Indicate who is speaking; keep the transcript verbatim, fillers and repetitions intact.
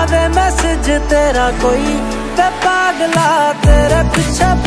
Speaker 1: आवे मैसेज तेरा कोई, ते पागला तेरे पीछे